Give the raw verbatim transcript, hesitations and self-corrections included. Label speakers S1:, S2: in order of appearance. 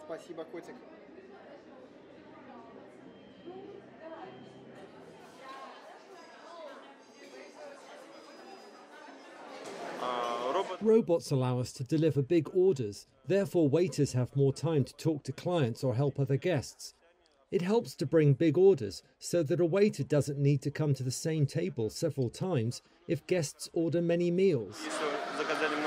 S1: Спасибо, котик.
S2: Robots allow us to deliver big orders, therefore waiters have more time to talk to clients or help other guests. It helps to bring big orders so that a waiter doesn't need to come to the same table several times if guests order many meals.